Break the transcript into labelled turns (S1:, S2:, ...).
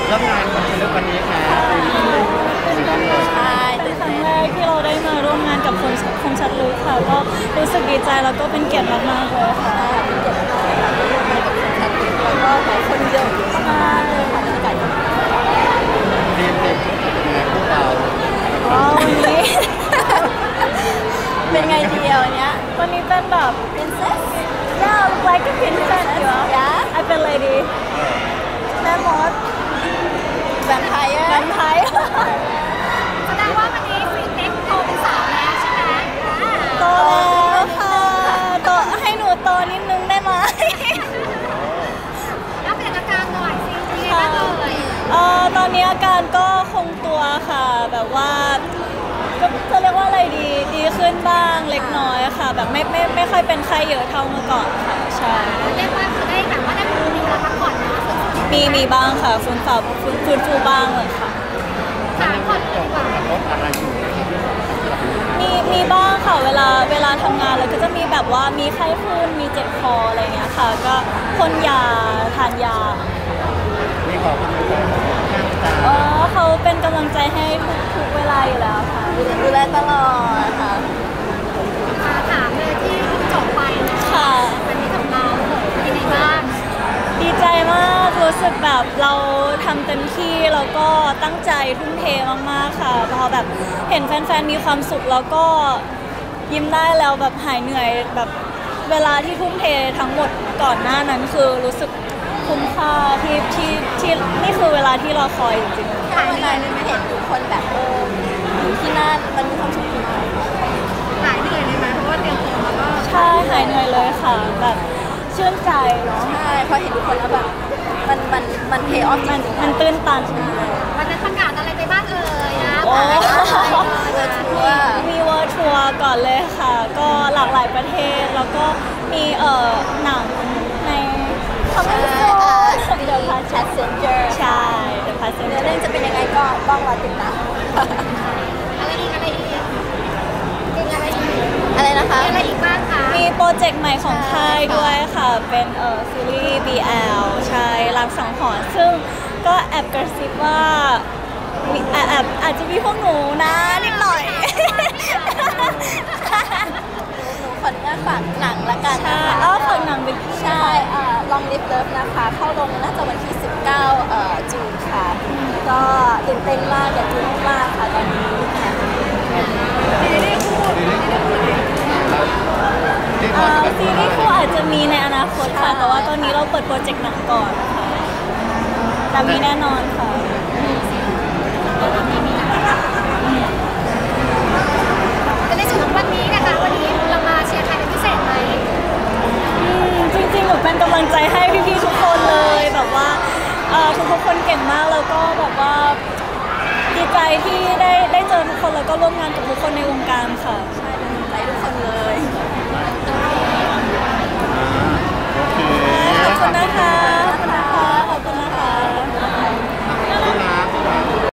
S1: ร่วมงานกับเรื่องวันนี้ค่ะ
S2: ใช่เป็นครั้งแรกที่เราได้มาร่วมงานกับคมชัดลึกค่ะก็รู้สึกดีใจแล้วก็เป็นเกียรติมากๆเลยค่ะเป็นเกียรติมากๆที่ร่วมงานกับคมชัดลึกแล้วก็หลายคนเยอะมากเลยค่ะบรรยากาศดี
S1: ทีมงานพวกเรา
S2: วันนี้เป็นไงเดียวเนี้ยวันนี้เป็นแบบ princess yeah look like a princess yeah I feel lady แม่มดvampire
S3: แสดงว่าวันนี้ฟรีเทคโตเป็นสาวแล้วใช่ไหม
S2: โตแล้วค่ะโตให้หนูโตนิดนึงได้ไหม
S3: แล้วเปลี่ยนอาการหน่อยสิเป็นไงบ้างเลย
S2: ตอนนี้อาการก็คงตัวค่ะแบบว่าก็จะเรียกว่าอะไรดีขึ้นบ้างเล็กน้อยค่ะแบบไม่ค่อยเป็นไข้เยอะเท่าเมื่อก่อนค่ะใช่
S3: เรียกว่าคือได้แบบว่าได้มีเวลาพักผ่อนนะ
S2: มีบ้างค่ะฟื้นฟูบ้างเลยค่ะ
S3: พักผ่อนดีกว่า
S2: มีบ้างค่ะเวลาทำงานแล้วก็จะมีแบบว่ามีไข้ขึ้นมีเจ็บคออะไรเงี้ยค่ะก็พ่นยาทานยา
S1: มีขอความรู้
S2: เขาเป็นกำลังใจให้ทุกเวลาอยู่แล้วค่ะดูแลตลอดค่ะ
S3: ถามเลยที่จบไป
S2: ค่ะ
S3: วันนี้กับเราเป็นไงบ้าง
S2: ดีใจมากรู้สึกแบบเราทำเต็มที่แล้วก็ตั้งใจทุ่มเทมากๆค่ะพอแบบเห็นแฟนๆมีความสุขแล้วก็ยิ้มได้แล้วแบบหายเหนื่อยแบบเวลาที่ทุ่มเททั้งหมดก่อนหน้านั้นคือรู้สึกคุ้มค่าที่นี่คือเวลาที่รอคอยจริงๆถ้าวันนั้นไม่เห็นทุกคนแบบอยู่ที่นั่นมันมีความสุขมาก
S3: หายเหนื่อยเลยไหมเพราะว่าเตรียมตัวมาก็
S2: ใช่หายเหนื่อยเลยค่ะแบบชื่นใจเนาะใช่พอเห็นทุกคนแล้วแบบมันเพย์ออฟมันตื้นตัน
S3: วันนั้นประกาศอะไรไปบ้างเลยนะ
S2: โอ้มีเวิร์ทัวร์ก่อนเลยค่ะก็หลากหลายประเทศแล้วก็มีหนังในคอมเมดี้The Passenger ใช่ The Passenger เรื่องจะเป็นยังไงก็ต้องรอติดตาม
S3: อะไรอีก
S2: อะไรนะคะ
S3: อะไรอีกบ้างคะ
S2: มีโปรเจกต์ใหม่ของค่ายด้วยค่ะเป็นซีรีส์ BL ใช่รักสังหรณ์ซึ่งก็แอบกระซิบว่าอาจจะมีพวกหนูนะนิดหน่อยขออนุญาตฝากหนังละกันนะคะฝากหนังเป็นใช่Long Live Love นะคะเข้าลงน่าจะวันที่19จูนค่ะก็ตื่นเต้นมากอยากดูมากค่ะตอนนี้ซีรีส์คู่อาจจะมีในอนาคตค่ะแต่ว่าตอนนี้เราเปิดโปรเจกต์หนังก่อนค่ะแต่มีแน่นอนค่ะ
S3: ในส่วนของวันนี้นะคะวันนี้เรามาเชียร์ใครเป็นพิเศษไหม
S2: จริงๆหนูเป็นกำลังใจให้พี่ๆทุกคนเลยแบบว่าทุกคนเก่งมากแล้วก็แบบว่าดีใจที่ได้เจอทุกคนแล้วก็ร่วมงานกับทุกคนในวงการค่ะใช่เป็นกำลังใจทุกคนเลย